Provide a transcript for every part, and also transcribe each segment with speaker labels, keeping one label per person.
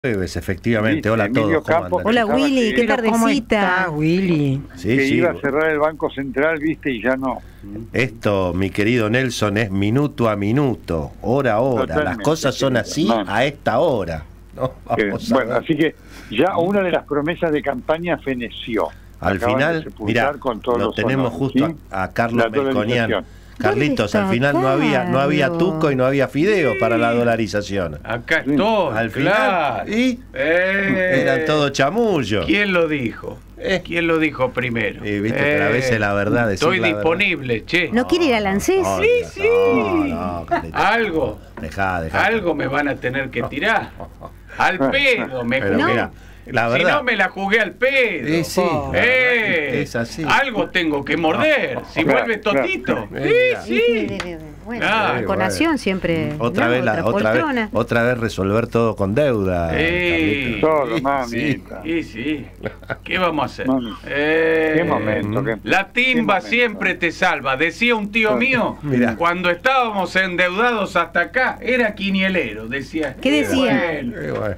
Speaker 1: Jueves, efectivamente. Hola a
Speaker 2: Emilio
Speaker 1: todos. ¿Cómo
Speaker 2: Campos,
Speaker 1: andan?
Speaker 3: Hola Willy, qué
Speaker 4: ¿Cómo está,
Speaker 3: tardecita.
Speaker 4: Willy?
Speaker 1: Sí,
Speaker 2: que
Speaker 1: sí.
Speaker 2: iba a cerrar el Banco Central, viste, y ya no.
Speaker 1: Esto, mi querido Nelson, es minuto a minuto, hora a hora.
Speaker 2: Totalmente,
Speaker 1: Las cosas son así
Speaker 2: no.
Speaker 1: a esta hora, ¿no? Vamos a
Speaker 2: Bueno,
Speaker 1: ver.
Speaker 2: así que ya una de las promesas de campaña feneció.
Speaker 1: Al
Speaker 2: Acaban de
Speaker 1: final,
Speaker 2: sepultar
Speaker 1: mirá,
Speaker 2: con todos
Speaker 1: lo
Speaker 2: los
Speaker 1: tenemos
Speaker 2: honores,
Speaker 1: justo
Speaker 2: ¿sí?
Speaker 1: a Carlos
Speaker 2: La
Speaker 1: Melconian.
Speaker 2: dolarización.
Speaker 1: Carlitos,
Speaker 3: ¿Dónde
Speaker 1: al final no había
Speaker 3: está,
Speaker 1: tuco y no había fideo para la dolarización.
Speaker 5: Acá estoy,
Speaker 1: Al final,
Speaker 5: claro.
Speaker 1: y eran todo chamullo.
Speaker 5: ¿Quién lo dijo? ¿Quién lo dijo primero?
Speaker 1: Viste, pero a veces la verdad, decir
Speaker 5: estoy
Speaker 1: la verdad.
Speaker 5: disponible, che.
Speaker 3: ¿No quiere ir al ANSES?
Speaker 1: No,
Speaker 5: Sí.
Speaker 1: No, Carlitos.
Speaker 5: Algo.
Speaker 1: Dejá.
Speaker 5: Algo me van a tener que tirar. Al pedo me
Speaker 1: Pero
Speaker 5: jugué.
Speaker 1: mira, la
Speaker 5: Si
Speaker 1: verdad.
Speaker 5: no me la jugué al pedo.
Speaker 1: Sí, la verdad es así.
Speaker 5: Algo tengo que morder. Si
Speaker 2: Claro,
Speaker 5: vuelve totito.
Speaker 1: claro.
Speaker 5: Sí.
Speaker 3: Bueno,
Speaker 5: Claro,
Speaker 3: la conación siempre.
Speaker 1: Otra
Speaker 3: ¿no?
Speaker 1: vez,
Speaker 3: poltrona.
Speaker 1: otra vez resolver todo con deuda.
Speaker 5: Sí.
Speaker 1: Carlitos.
Speaker 2: Solo,
Speaker 1: Sí,
Speaker 2: mamita.
Speaker 5: Sí. ¿Qué vamos a hacer?
Speaker 2: Mami. Qué momento.
Speaker 5: La timba
Speaker 2: momento.
Speaker 5: siempre te salva. Decía un tío mío,
Speaker 1: Mirá.
Speaker 5: cuando estábamos endeudados hasta acá, era quinielero. Decía.
Speaker 3: ¿Qué decía?
Speaker 5: Bueno,
Speaker 1: Bueno.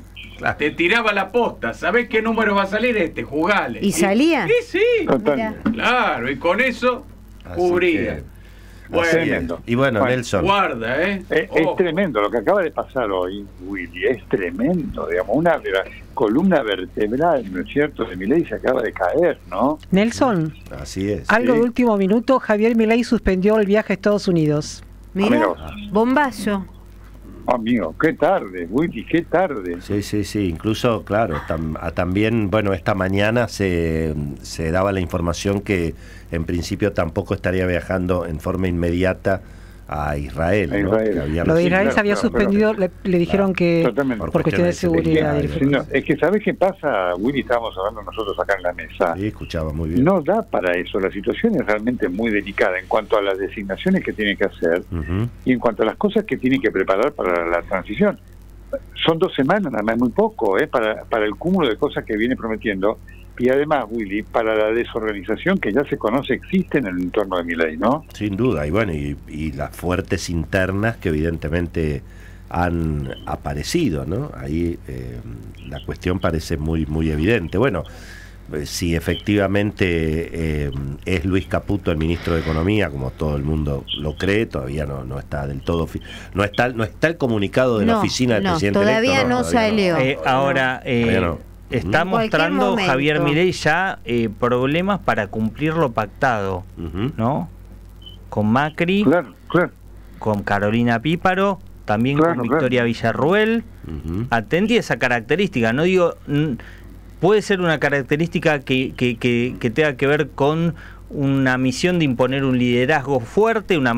Speaker 5: te tiraba la posta. ¿Sabés qué número va a salir este? Jugale.
Speaker 3: ¿Y salía?
Speaker 5: Sí.
Speaker 2: Totalmente.
Speaker 5: Claro, y con eso
Speaker 1: Así
Speaker 5: cubría.
Speaker 1: que,
Speaker 5: Bueno,
Speaker 1: así es.
Speaker 2: Tremendo.
Speaker 1: Y bueno,
Speaker 2: Bueno,
Speaker 1: Nelson.
Speaker 5: guarda, ¿eh?
Speaker 2: Es
Speaker 5: Ojo.
Speaker 2: tremendo lo que acaba de pasar hoy, Willy, es tremendo, digamos, una columna vertebral, ¿no es cierto?, de Milei se acaba de caer, ¿no?
Speaker 4: Nelson,
Speaker 1: Así es.
Speaker 4: algo
Speaker 2: Sí.
Speaker 4: de último minuto, Javier Milei suspendió el viaje a Estados Unidos.
Speaker 3: Mira,
Speaker 2: Amigos.
Speaker 3: bombazo.
Speaker 2: Amigo, qué tarde, Willy, qué tarde.
Speaker 1: Sí. Incluso, claro, también, bueno, esta mañana se daba la información que en principio tampoco estaría viajando en forma inmediata a Israel.
Speaker 2: A
Speaker 1: ¿no?
Speaker 2: Israel.
Speaker 1: Que había
Speaker 4: Lo de Israel
Speaker 2: claro,
Speaker 4: se había
Speaker 2: claro,
Speaker 4: suspendido, le dijeron que
Speaker 2: Totalmente.
Speaker 4: por cuestiones de seguridad.
Speaker 1: seguridad,
Speaker 2: Sí, no, es que ¿sabés qué pasa, Willy? Estábamos hablando nosotros acá en la mesa.
Speaker 1: Sí, escuchaba muy bien.
Speaker 2: No da para eso, la situación es realmente muy delicada en cuanto a las designaciones que tiene que hacer
Speaker 1: Ujú.
Speaker 2: y en cuanto a las cosas que tiene que preparar para la transición. Son 2 semanas, nada más, muy poco, para el cúmulo de cosas que viene prometiendo. Y además, Willy, para la desorganización que ya se conoce existe en el entorno de Milei, ¿no?
Speaker 1: Sin duda, y bueno, y las fuertes internas que evidentemente han aparecido, ¿no? Ahí la cuestión parece muy evidente. Bueno, si efectivamente es Luis Caputo el ministro de Economía, como todo el mundo lo cree, todavía no está del todo, no está el comunicado de la oficina del presidente
Speaker 3: todavía
Speaker 1: electo,
Speaker 3: no salió.
Speaker 6: Ahora,
Speaker 1: Todavía no.
Speaker 6: está
Speaker 3: En cualquier
Speaker 6: mostrando
Speaker 3: momento.
Speaker 6: Javier Milei ya problemas para cumplir lo pactado,
Speaker 1: Ujú.
Speaker 6: ¿no? Con Macri,
Speaker 2: Claro.
Speaker 6: con Carolina Píparo, también
Speaker 2: Claro,
Speaker 6: con Victoria Villarruel.
Speaker 1: Ujú.
Speaker 6: Atenti a esa característica, no digo, puede ser una característica que tenga que ver con una misión de imponer un liderazgo fuerte, una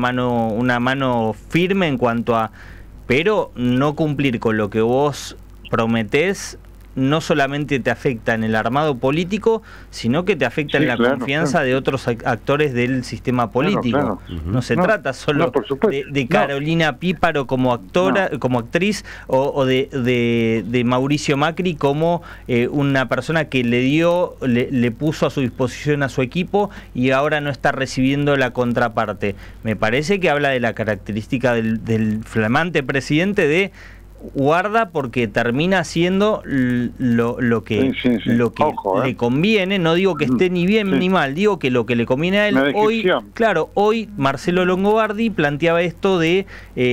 Speaker 6: mano firme en cuanto a, pero no cumplir con lo que vos prometés no solamente te afecta en el armado político, sino que te afecta
Speaker 2: Sí,
Speaker 6: en la
Speaker 2: claro,
Speaker 6: confianza
Speaker 2: claro.
Speaker 6: de otros actores del sistema político.
Speaker 2: Claro.
Speaker 1: Ujú.
Speaker 6: No se
Speaker 2: No,
Speaker 6: trata solo
Speaker 2: no, por supuesto.
Speaker 6: de
Speaker 2: No.
Speaker 6: Carolina Píparo como actora,
Speaker 2: No.
Speaker 6: como actriz, o de Mauricio Macri como una persona que le puso a su disposición a su equipo y ahora no está recibiendo la contraparte. Me parece que habla de la característica del flamante presidente de guarda, porque termina haciendo lo que
Speaker 2: Sí. Ojo,
Speaker 6: le conviene. No digo que esté ni bien
Speaker 2: Sí.
Speaker 6: ni mal, digo que lo que le conviene a él.
Speaker 2: Una
Speaker 6: Hoy,
Speaker 2: descripción.
Speaker 6: claro, hoy Marcelo Longobardi planteaba esto de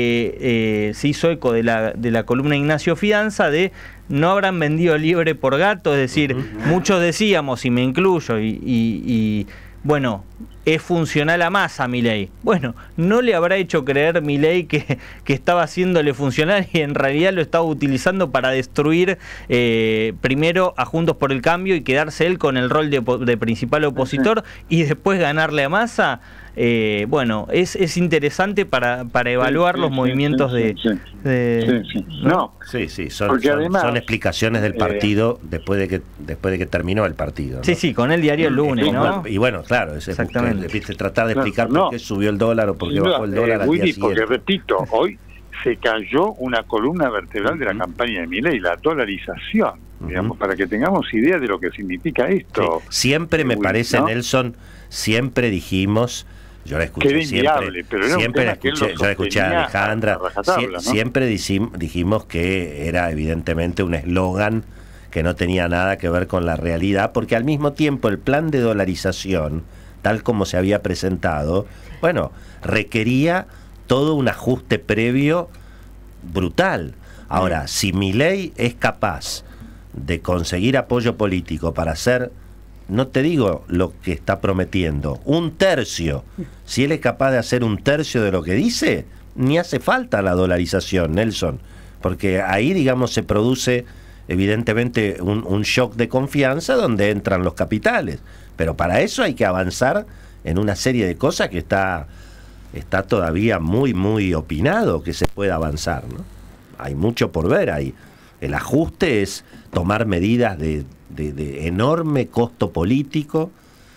Speaker 6: se hizo eco de la columna de Ignacio Fidanza de no habrán vendido liebre por gato, es decir, muchos decíamos, y me incluyo, y bueno, es funcional a Massa Milei. Bueno, no le habrá hecho creer Milei que estaba haciéndole funcional y en realidad lo estaba utilizando para destruir primero a Juntos por el Cambio y quedarse él con el rol de principal opositor y después ganarle a Massa. Bueno, es interesante para evaluar los movimientos de...
Speaker 2: No,
Speaker 1: Sí,
Speaker 2: Porque
Speaker 1: son
Speaker 2: además,
Speaker 1: explicaciones del partido después de que terminó el partido, ¿no?
Speaker 6: Sí, con el diario el lunes, ¿no?
Speaker 1: Y bueno, claro,
Speaker 6: Exactamente.
Speaker 1: tratar de explicar
Speaker 2: Claro,
Speaker 1: por qué subió el dólar o por qué
Speaker 2: sin duda,
Speaker 1: bajó el dólar al día
Speaker 2: Willy,
Speaker 1: siguiente.
Speaker 2: porque repito, hoy se cayó una columna vertebral de la campaña de Milei, la dolarización, digamos, para que tengamos idea de lo que significa esto.
Speaker 1: Sí. Siempre me
Speaker 2: Willy,
Speaker 1: parece,
Speaker 2: ¿no?
Speaker 1: Nelson, siempre dijimos Yo la escuché
Speaker 2: Que era inviable,
Speaker 1: siempre,
Speaker 2: pero era un
Speaker 1: siempre la
Speaker 2: tema que él
Speaker 1: escuché,
Speaker 2: lo
Speaker 1: yo la escuché a
Speaker 2: sostenía
Speaker 1: Alejandra,
Speaker 2: a rajatabla, ¿no?
Speaker 1: siempre dijimos que era evidentemente un eslogan que no tenía nada que ver con la realidad, porque al mismo tiempo el plan de dolarización, tal como se había presentado, bueno, requería todo un ajuste previo brutal. Ahora, si Milei es capaz de conseguir apoyo político para hacer, no te digo lo que está prometiendo, un tercio, si él es capaz de hacer un tercio de lo que dice, ni hace falta la dolarización, Nelson, porque ahí, digamos, se produce evidentemente un shock de confianza donde entran los capitales, pero para eso hay que avanzar en una serie de cosas que está todavía muy opinado que se pueda avanzar, ¿no? Hay mucho por ver ahí. El ajuste es tomar medidas de enorme costo político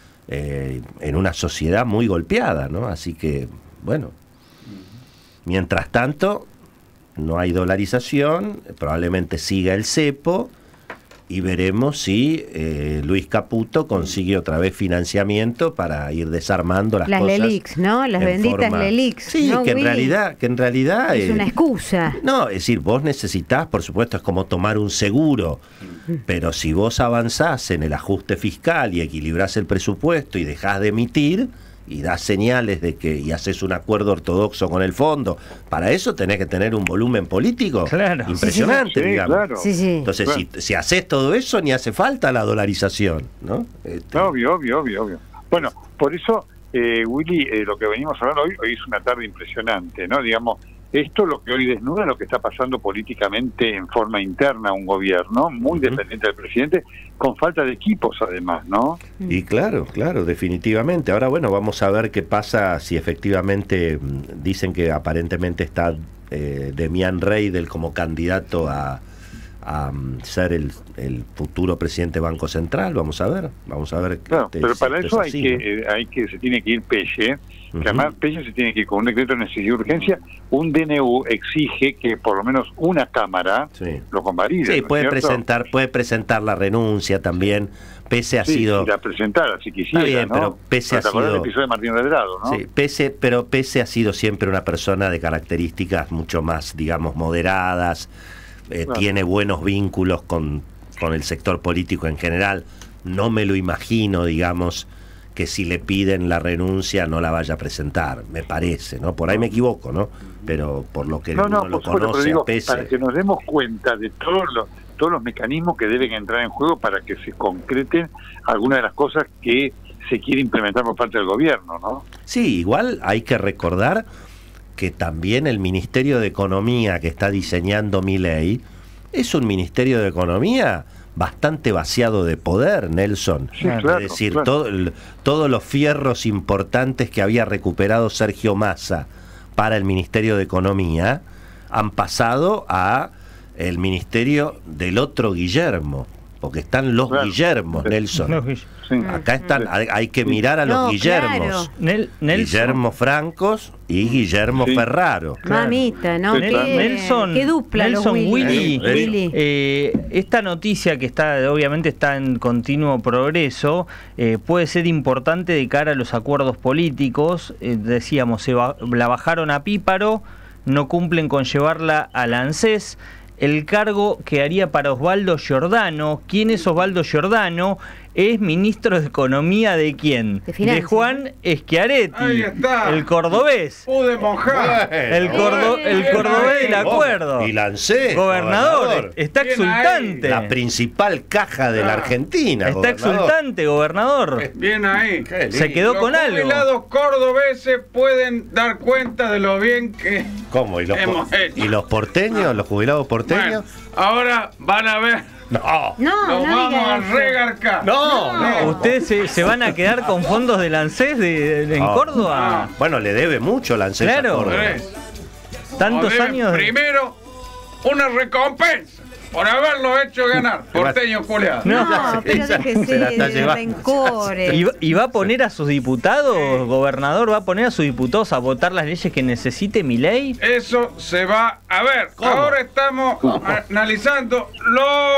Speaker 1: en una sociedad muy golpeada, ¿no? Así que, bueno, mientras tanto, no hay dolarización, probablemente siga el cepo, y veremos si Luis Caputo consigue otra vez financiamiento para ir desarmando las cosas.
Speaker 3: Las LELIX, ¿no? Las benditas LELIX.
Speaker 1: Sí,
Speaker 3: ¿no,
Speaker 1: que en
Speaker 3: Willy?
Speaker 1: realidad
Speaker 3: Es una excusa.
Speaker 1: no, es decir, vos necesitás, por supuesto, es como tomar un seguro, pero si vos avanzás en el ajuste fiscal y equilibrás el presupuesto y dejás de emitir y das señales de que y haces un acuerdo ortodoxo con el fondo, para eso tenés que tener un volumen político
Speaker 6: Claro.
Speaker 1: impresionante,
Speaker 2: Sí,
Speaker 1: digamos.
Speaker 2: claro.
Speaker 3: Sí, sí.
Speaker 1: Entonces,
Speaker 2: Bueno.
Speaker 1: si haces todo eso, ni hace falta la dolarización, ¿no?
Speaker 2: Obvio. Bueno, por eso, Willy, lo que venimos hablando hoy es una tarde impresionante, ¿no? Digamos, esto lo que hoy desnuda lo que está pasando políticamente en forma interna a un gobierno, muy dependiente del presidente, con falta de equipos además, ¿no?
Speaker 1: Y claro, definitivamente. Ahora, bueno, vamos a ver qué pasa si efectivamente dicen que aparentemente está Demián Reidel como candidato a ser el futuro presidente del Banco Central. Vamos a ver.
Speaker 2: Claro, pero para
Speaker 1: si
Speaker 2: eso
Speaker 1: es así, ¿no?
Speaker 2: se tiene que ir Pelle, que además Pelle se tiene que ir con un decreto de necesidad y urgencia. Un DNU exige que por lo menos una cámara
Speaker 1: Sí.
Speaker 2: lo convalide.
Speaker 1: Sí,
Speaker 2: ¿no
Speaker 1: puede
Speaker 2: es cierto?
Speaker 1: presentar la renuncia también. Pese ha
Speaker 2: Sí,
Speaker 1: sido
Speaker 2: si la presentara, si quisiera,
Speaker 1: Está bien,
Speaker 2: ¿no?
Speaker 1: pero Pelle ha
Speaker 2: ¿Te acordás
Speaker 1: sido-
Speaker 2: del episodio de Martín Redrado, no?
Speaker 1: Sí, Pese ha sido siempre una persona de características mucho más, digamos, moderadas,
Speaker 2: Claro.
Speaker 1: tiene buenos vínculos con el sector político en general. No me lo imagino, digamos, que si le piden la renuncia no la vaya a presentar, me parece, ¿no? Por ahí me equivoco, ¿no? Pero por lo que
Speaker 2: No,
Speaker 1: uno
Speaker 2: por
Speaker 1: lo
Speaker 2: supuesto, pero
Speaker 1: conoce
Speaker 2: digo,
Speaker 1: a Pese.
Speaker 2: para que nos demos cuenta de todos los mecanismos que deben entrar en juego para que se concreten algunas de las cosas que se quiere implementar por parte del gobierno, ¿no?
Speaker 1: Sí, igual hay que recordar que también el Ministerio de Economía que está diseñando Milei es un Ministerio de Economía bastante vaciado de poder, Nelson.
Speaker 2: Sí, claro,
Speaker 1: Es decir,
Speaker 2: claro.
Speaker 1: todos los fierros importantes que había recuperado Sergio Massa para el Ministerio de Economía han pasado a el ministerio del otro Guillermo, porque están los
Speaker 2: Claro.
Speaker 1: Guillermos, Nelson.
Speaker 6: No,
Speaker 2: Sí.
Speaker 1: Acá están, hay que mirar a los
Speaker 3: No,
Speaker 1: Guillermos.
Speaker 3: claro.
Speaker 1: Guillermo Francos y Guillermo
Speaker 2: Sí.
Speaker 1: Ferraro.
Speaker 3: Mamita, ¿no?
Speaker 2: Sí,
Speaker 3: Qué,
Speaker 2: claro.
Speaker 3: qué dupla los
Speaker 6: Nelson,
Speaker 3: Willy.
Speaker 6: Willy, esta noticia que obviamente está en continuo progreso, puede ser importante de cara a los acuerdos políticos. Decíamos, la bajaron a Píparo, no cumplen con llevarla a la ANSES. El cargo que haría para Osvaldo Giordano. ¿Quién es Osvaldo Giordano? Es ministro de Economía ¿de quién?
Speaker 3: De Finanzas.
Speaker 6: Juan Schiaretti,
Speaker 5: Ahí está.
Speaker 6: el cordobés.
Speaker 5: Pude mojar.
Speaker 6: El cordobés del acuerdo.
Speaker 1: Y lancé.
Speaker 6: Gobernador, está
Speaker 5: Bien
Speaker 6: exultante.
Speaker 1: La principal caja de la Argentina.
Speaker 6: Está
Speaker 1: gobernador.
Speaker 6: exultante, gobernador.
Speaker 5: Bien ahí.
Speaker 1: Qué lindo.
Speaker 6: Se quedó con
Speaker 5: Los
Speaker 6: algo.
Speaker 5: jubilados cordobeses pueden dar cuenta de lo bien que...
Speaker 1: ¿Cómo? ¿Y los,
Speaker 5: Hemos hecho.
Speaker 1: ¿Y los porteños? ¿Los jubilados porteños?
Speaker 5: Bueno, ahora van a ver.
Speaker 1: No.
Speaker 3: No,
Speaker 5: Los
Speaker 3: no
Speaker 5: vamos
Speaker 3: diga
Speaker 5: a
Speaker 3: eso.
Speaker 5: regarcar.
Speaker 1: No.
Speaker 6: ¿Ustedes se van a quedar con fondos del ANSES en
Speaker 1: No.
Speaker 6: Córdoba?
Speaker 1: Bueno, le debe mucho la ANSES a
Speaker 6: Claro.
Speaker 1: Córdoba.
Speaker 5: ¿Ves?
Speaker 6: Tantos
Speaker 5: Nos deben
Speaker 6: años.
Speaker 5: Primero, una recompensa por haberlo hecho ganar. Porteño culeado.
Speaker 6: No.
Speaker 3: No, pero
Speaker 1: Se
Speaker 3: déjese
Speaker 1: la está
Speaker 3: de
Speaker 1: llevando.
Speaker 3: rencores.
Speaker 6: ¿Y va a poner a sus diputados, gobernador, va a poner a sus diputados a votar las leyes que necesite Milei?
Speaker 5: Eso se va a ver.
Speaker 1: ¿Cómo?
Speaker 5: Ahora estamos analizando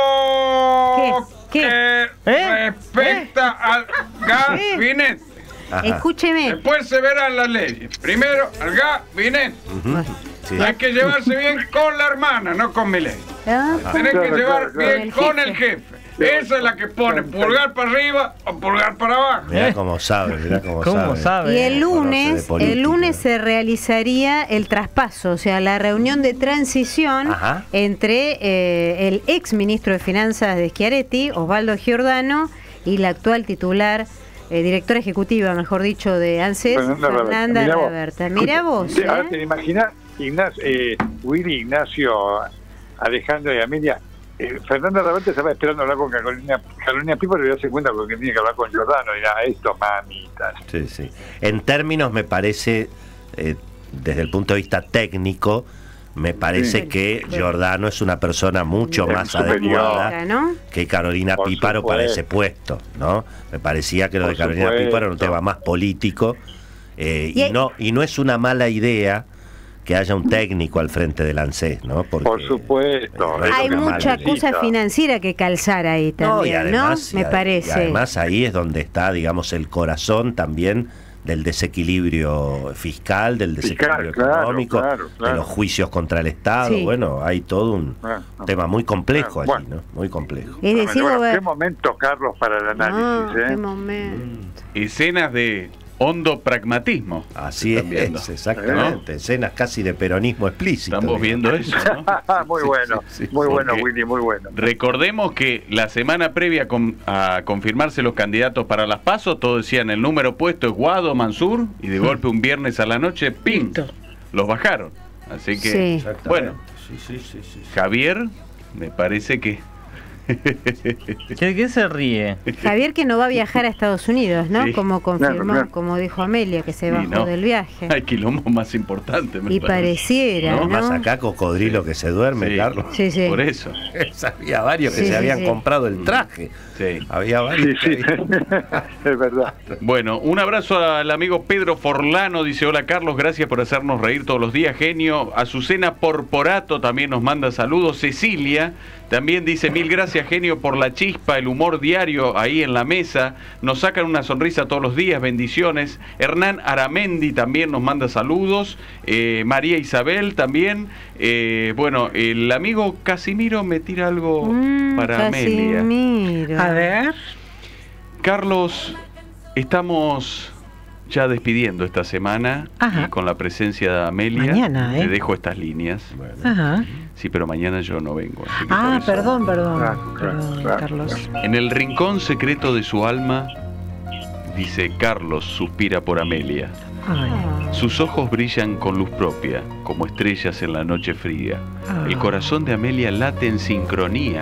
Speaker 5: lo
Speaker 3: ¿Qué?
Speaker 5: que respecta al gabinete.
Speaker 1: Ajá.
Speaker 3: Escúcheme.
Speaker 5: Después se verán las leyes. Primero, el gabinete.
Speaker 1: Sí.
Speaker 5: Hay que llevarse bien con la hermana, no con mi ley.
Speaker 3: ¿Ah?
Speaker 5: Tenés que
Speaker 2: Claro,
Speaker 5: llevar
Speaker 2: claro,
Speaker 5: bien
Speaker 3: claro.
Speaker 5: con el jefe. Esa es la que pone pulgar para arriba o pulgar para abajo.
Speaker 1: Mirá cómo sabe, mirá cómo
Speaker 6: ¿Cómo
Speaker 1: sabe.
Speaker 6: sabe?
Speaker 3: Y el
Speaker 1: Conoce
Speaker 3: lunes,
Speaker 1: de política.
Speaker 3: el lunes se realizaría el traspaso, o sea, la reunión de transición
Speaker 1: Ajá.
Speaker 3: entre el ex ministro de Finanzas de Schiaretti, Osvaldo Giordano, y la actual titular, directora ejecutiva, mejor dicho, de ANSES, Fernanda
Speaker 2: Mirá vos.
Speaker 3: Reverta. Mirá vos.
Speaker 2: Ahora te imaginas, Willy, Ignacio, Alejandro y Amelia. Fernanda Reverta estaba esperando hablar con Carolina Pipa, pero ya se cuenta con que tiene que hablar con Giordano. Y nada, esto, mamitas.
Speaker 1: Sí, sí. En términos, me parece, desde el punto de vista técnico, me parece
Speaker 2: Sí.
Speaker 1: que Giordano es una persona mucho
Speaker 2: Es
Speaker 1: más
Speaker 2: superior.
Speaker 1: adecuada
Speaker 3: ¿No?
Speaker 1: que Carolina
Speaker 2: Por
Speaker 1: Píparo para
Speaker 2: supuesto.
Speaker 1: ese puesto, ¿no? Me parecía que lo
Speaker 2: Por
Speaker 1: de Carolina
Speaker 2: supuesto.
Speaker 1: Píparo era un tema más político
Speaker 3: Y
Speaker 1: y no es una mala idea que haya un técnico al frente del ANSES, ¿no? Porque,
Speaker 2: Por supuesto.
Speaker 1: es lo
Speaker 3: Hay
Speaker 1: que más
Speaker 3: mucha
Speaker 1: necesita.
Speaker 3: cosa financiera que calzar ahí también, ¿no? Me parece.
Speaker 1: Y además ahí es donde está, digamos, el corazón también del desequilibrio fiscal, del desequilibrio
Speaker 2: Claro,
Speaker 1: económico,
Speaker 2: claro.
Speaker 1: de los juicios contra el Estado.
Speaker 3: Sí.
Speaker 1: Bueno, hay todo un tema muy complejo allí,
Speaker 2: Bueno.
Speaker 1: ¿no? Muy complejo.
Speaker 3: Es decir,
Speaker 2: Bueno,
Speaker 3: gober-
Speaker 2: qué momento, Carlos, para el análisis.
Speaker 3: qué momento.
Speaker 5: Escenas de hondo pragmatismo.
Speaker 1: Así
Speaker 5: Están viendo.
Speaker 1: es, exactamente. Escenas casi de peronismo explícito.
Speaker 5: Estamos
Speaker 1: digamos.
Speaker 5: viendo eso, ¿no?
Speaker 2: Muy bueno,
Speaker 1: sí,
Speaker 2: muy bueno,
Speaker 5: porque-
Speaker 2: Willy, muy bueno.
Speaker 5: Recordemos que la semana previa a confirmarse los candidatos para las PASO, todos decían el número puesto es Guado, Mansur, y de golpe un viernes a la noche, ¡pim! Los bajaron. Así que,
Speaker 3: Sí.
Speaker 1: Exactamente.
Speaker 5: bueno,
Speaker 1: Sí.
Speaker 5: Javier, me parece que...
Speaker 6: ¿Qué se ríe?
Speaker 3: Javier que no va a viajar a Estados Unidos, ¿no?
Speaker 5: Sí.
Speaker 3: Como confirmó,
Speaker 2: Claro.
Speaker 3: como dijo Amelia, que se
Speaker 5: Sí,
Speaker 3: bajó
Speaker 5: no.
Speaker 3: del viaje.
Speaker 5: Hay quilombos más importantes, me
Speaker 3: Y
Speaker 5: parece.
Speaker 3: pareciera, ¿no?
Speaker 1: Más acá cocodrilo que se duerme,
Speaker 5: Sí.
Speaker 1: Carlos.
Speaker 3: Sí, sí.
Speaker 5: Por eso.
Speaker 1: Había varios que
Speaker 3: Sí,
Speaker 1: se
Speaker 3: sí,
Speaker 1: habían
Speaker 3: sí.
Speaker 1: comprado el traje.
Speaker 5: Sí.
Speaker 1: Había
Speaker 2: Sí,
Speaker 1: varios.
Speaker 2: sí,
Speaker 1: que habían-
Speaker 2: es verdad.
Speaker 5: Bueno, un abrazo al amigo Pedro Forlano, dice, hola Carlos, gracias por hacernos reír todos los días, genio. Azucena Porporato también nos manda saludos. Cecilia también dice, mil gracias genio por la chispa, el humor diario ahí en la mesa. Nos sacan una sonrisa todos los días, bendiciones. Hernán Aramendi también nos manda saludos. María Isabel también. Bueno, el amigo Casimiro me tira algo para Amelia.
Speaker 3: Casimiro.
Speaker 4: A ver.
Speaker 5: Carlos, estamos ya despidiendo esta semana.
Speaker 4: Ajá.
Speaker 5: Y con la presencia de Amelia.
Speaker 4: Mañana,
Speaker 5: te dejo estas líneas.
Speaker 4: Ajá.
Speaker 5: Sí, pero mañana yo no vengo. Así que
Speaker 4: Ah,
Speaker 5: por eso.
Speaker 4: perdón,
Speaker 2: Claro,
Speaker 4: Carlos.
Speaker 5: En el rincón secreto de su alma, dice Carlos, suspira por Amelia.
Speaker 4: Ay,
Speaker 5: Sus ojos brillan con luz propia, como estrellas en la noche fría.
Speaker 4: Ah.
Speaker 5: El corazón de Amelia late en sincronía.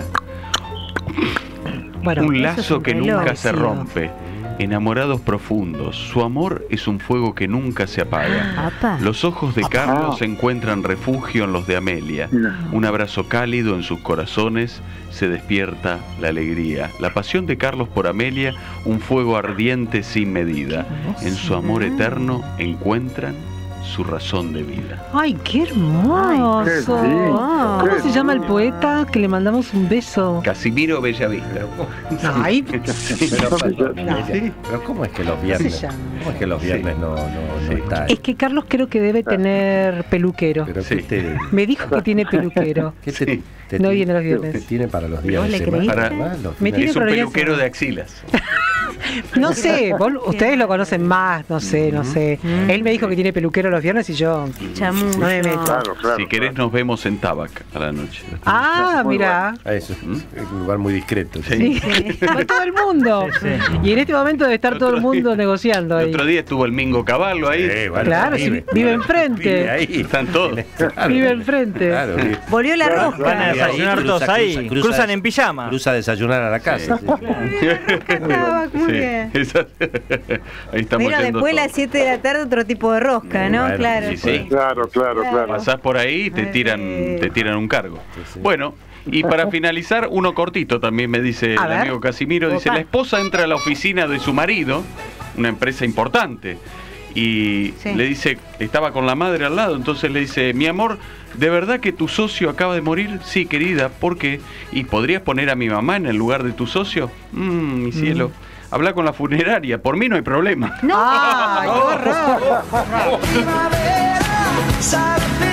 Speaker 4: bueno,
Speaker 5: Un
Speaker 3: eso
Speaker 5: lazo
Speaker 3: es un
Speaker 5: que
Speaker 3: reloj.
Speaker 5: nunca se
Speaker 4: Parecido.
Speaker 5: rompe. Enamorados profundos. Su amor es un fuego que nunca se apaga.
Speaker 3: Apa.
Speaker 5: Los ojos de Carlos encuentran refugio en los de Amelia. Un abrazo cálido en sus corazones, se despierta la alegría. La pasión de Carlos por Amelia, un fuego ardiente sin medida. En su amor eterno encuentran su razón de vida.
Speaker 4: Ay, qué hermoso.
Speaker 2: Qué lindo,
Speaker 4: ¿Cómo
Speaker 2: qué
Speaker 4: se llama el
Speaker 2: lindo.
Speaker 4: poeta? Que le mandamos un beso.
Speaker 5: Casimiro Bellavista.
Speaker 4: Ay,
Speaker 1: Pero, perdón, Amelia, pero ¿cómo es que los viernes?
Speaker 4: llama?
Speaker 1: ¿Cómo es que los viernes no está?
Speaker 4: es que Carlos creo que debe tener peluquero.
Speaker 1: Pero
Speaker 5: Sí.
Speaker 1: ¿qué te,
Speaker 4: Me dijo que tiene peluquero.
Speaker 1: qué te- te
Speaker 4: No
Speaker 1: tiene-
Speaker 4: viene los viernes.
Speaker 1: ¿Qué tiene para los días
Speaker 3: ¿Vos
Speaker 1: de
Speaker 3: le
Speaker 1: semana?
Speaker 3: creíste?
Speaker 1: Para los
Speaker 4: Me
Speaker 1: fines
Speaker 4: tiene
Speaker 5: Es un
Speaker 4: pero ya
Speaker 5: peluquero
Speaker 4: se-
Speaker 5: de axilas.
Speaker 4: No sé, ustedes lo conocen más, no sé. Él me dijo que tiene peluquero los viernes y yo
Speaker 3: Chamuyo.
Speaker 4: no me meto.
Speaker 2: Claro, claro.
Speaker 5: Si querés nos vemos en Tabac a la noche.
Speaker 4: Ah,
Speaker 2: Muy
Speaker 4: mira.
Speaker 1: Ah, eso, es un lugar muy discreto.
Speaker 4: Sí. Va todo el mundo. Y en este momento debe estar
Speaker 5: El
Speaker 4: todo el
Speaker 5: otro
Speaker 4: mundo
Speaker 5: día-
Speaker 4: negociando
Speaker 5: El
Speaker 4: ahí.
Speaker 5: otro día estuvo el Mingo Caballo ahí.
Speaker 1: Bueno,
Speaker 4: Claro, sí, vive enfrente.
Speaker 1: Vive ahí.
Speaker 5: Están todos.
Speaker 1: Claro.
Speaker 4: Vive enfrente.
Speaker 1: Claro, vive.
Speaker 3: Volvió la
Speaker 6: Van a
Speaker 3: rosca.
Speaker 6: desayunar todos ahí. Cruzan en pijama.
Speaker 1: Cruza a desayunar a la casa. sí.
Speaker 3: Ah, muy
Speaker 5: Sí,
Speaker 3: bien.
Speaker 5: ahí estamos
Speaker 3: Pero
Speaker 5: yendo
Speaker 3: después a las
Speaker 5: todos.
Speaker 3: 7 de la tarde otro tipo de rosca, ¿no?
Speaker 1: Bueno,
Speaker 3: Claro.
Speaker 5: sí, sí.
Speaker 2: Claro, claro, claro.
Speaker 5: Pasás por ahí y te tiran un cargo. Bueno, y para finalizar, uno cortito también me dice
Speaker 4: A
Speaker 5: el
Speaker 4: ver.
Speaker 5: amigo Casimiro, dice,
Speaker 3: Opa.
Speaker 5: la esposa entra a la oficina de su marido, una empresa importante, y
Speaker 3: Sí.
Speaker 5: le dice, estaba con la madre al lado, entonces le dice, mi amor, ¿de verdad que tu socio acaba de morir? Sí, querida, ¿por qué? ¿Y podrías poner a mi mamá en el lugar de tu socio? Mi cielo. habla con la funeraria, por mí no hay problema.
Speaker 3: No.
Speaker 4: ¡Ay, qué horror!